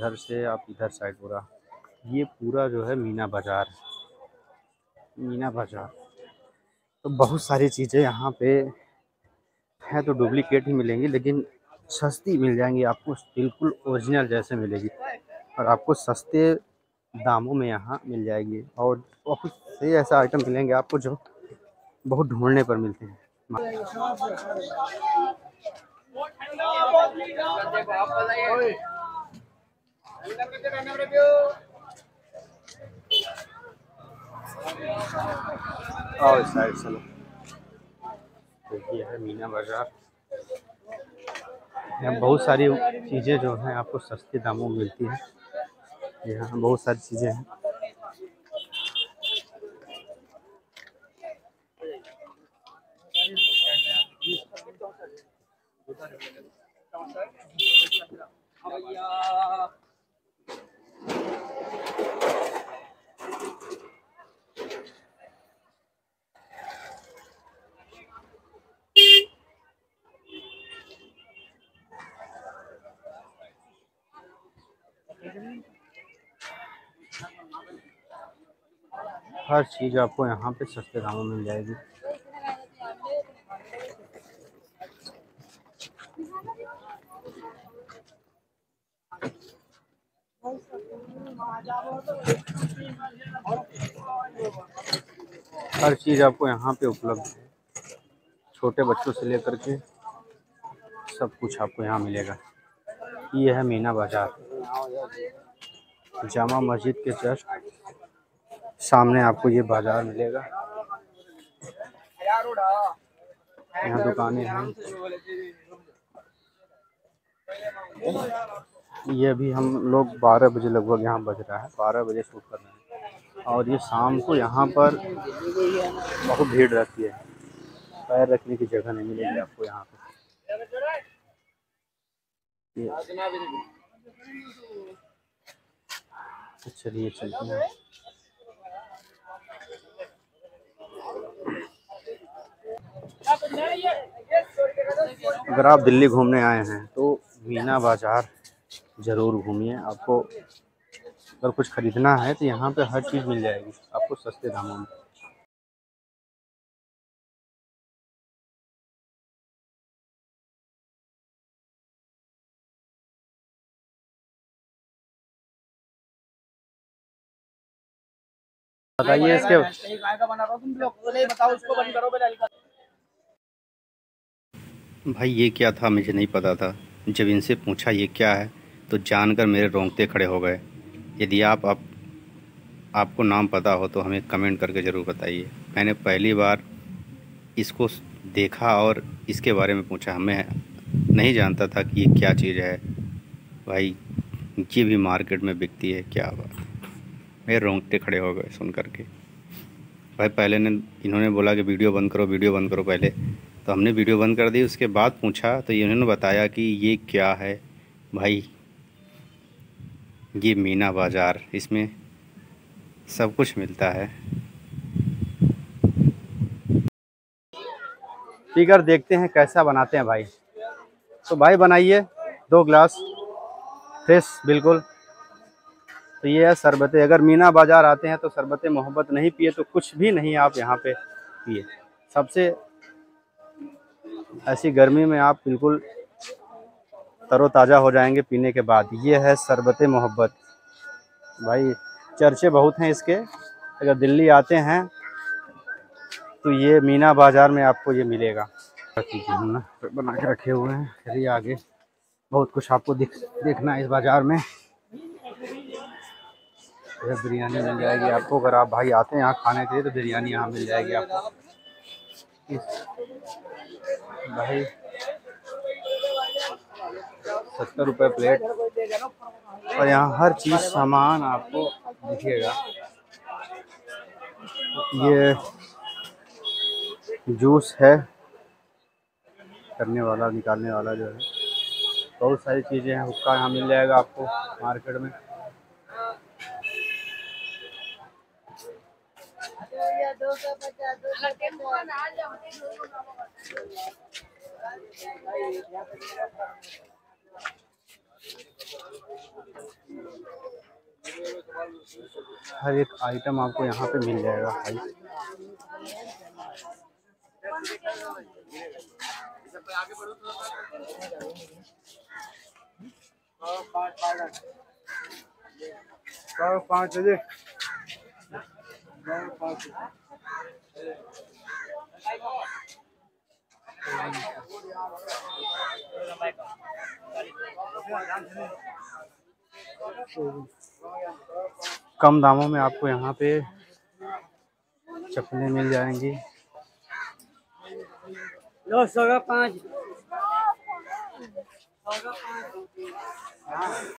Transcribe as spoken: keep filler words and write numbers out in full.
इधर से आप इधर साइड पूरा, ये पूरा जो है मीना बाज़ार, मीना बाज़ार। तो बहुत सारी चीज़ें यहाँ पे हैं, तो डुप्लीकेट ही मिलेंगी, लेकिन सस्ती मिल जाएंगी आपको, बिल्कुल ओरिजिनल जैसे मिलेगी, और आपको सस्ते दामों में यहाँ मिल जाएगी। और बहुत से ऐसा आइटम मिलेंगे आपको जो बहुत ढूंढने पर मिलते हैं। और साइड चलो, तो ये है मीना बाज़ार। यहाँ बहुत सारी चीज़ें जो हैं आपको सस्ते दामों में मिलती हैं। यहाँ बहुत सारी चीज़ें हैं। हर चीज़ आपको यहाँ पे सस्ते दामों में मिल जाएगी। हर चीज़ आपको यहाँ पे उपलब्ध है, छोटे बच्चों से लेकर के सब कुछ आपको यहाँ मिलेगा। ये है मीना बाज़ार, जामा मस्जिद के जस्ट सामने आपको ये बाज़ार मिलेगा। यहाँ दुकानें हैं। ये अभी हम लोग बारह बजे लगभग यहाँ बज रहा है, बारह बजे शूट कर रहे हैं, और ये शाम को यहाँ पर बहुत भीड़ रहती है, पैर रखने की जगह नहीं मिलेगी आपको यहाँ पे। चलिए चलते हैं। अगर आप दिल्ली घूमने आए हैं तो मीना बाज़ार ज़रूर घूमिए। आपको अगर कुछ ख़रीदना है तो यहाँ पे हर चीज़ मिल जाएगी आपको सस्ते दामों में। बताइए इसके भाई ये क्या था, मुझे नहीं पता था। जब इनसे पूछा ये क्या है तो जानकर मेरे रोंगटे खड़े हो गए। यदि आप, आप आपको नाम पता हो तो हमें कमेंट करके ज़रूर बताइए। मैंने पहली बार इसको देखा और इसके बारे में पूछा, हमें नहीं जानता था कि ये क्या चीज़ है। भाई ये भी मार्केट में बिकती है, क्या बात। मेरे रोंगटे खड़े हो गए सुन करके। भाई पहले ने इन्होंने बोला कि वीडियो बंद करो, वीडियो बंद करो पहले, तो हमने वीडियो बंद कर दी। उसके बाद पूछा तो इन्होंने बताया कि ये क्या है। भाई ये मीना बाज़ार, इसमें सब कुछ मिलता है। फिगर देखते हैं कैसा बनाते हैं भाई। तो भाई बनाइए दो गिलास फ्रेश बिल्कुल। तो ये है शरबतें। अगर मीना बाज़ार आते हैं तो शरबतें मोहब्बत नहीं पिए तो कुछ भी नहीं आप यहाँ पे पिए। सबसे ऐसी गर्मी में आप बिल्कुल तरोताज़ा हो जाएंगे पीने के बाद। ये है शरबतें मोहब्बत। भाई चर्चे बहुत हैं इसके। अगर दिल्ली आते हैं तो ये मीना बाज़ार में आपको ये मिलेगा। चीज़ें हम बना के रखे हुए हैं। चलिए आगे बहुत कुछ आपको दिख देखना है इस बाज़ार में। यह बिरयानी मिल जाएगी आपको। अगर आप भाई आते हैं यहाँ खाने के लिए तो बिरयानी यहाँ मिल जाएगी आपको। इस भाई सत्तर रुपये प्लेट, और यहाँ हर चीज़ सामान आपको दिखेगा। ये जूस है करने वाला, निकालने वाला जो है। बहुत सारी चीज़ें हैं। हुक्का यहाँ मिल जाएगा आपको मार्केट में। दो सौ पचास हर एक आइटम आपको यहाँ पे मिल जाएगा भाई। पाँच बजे कम दामों में आपको यहाँ पे चप्पलें मिल जाएंगी। लो सौ का पाँच।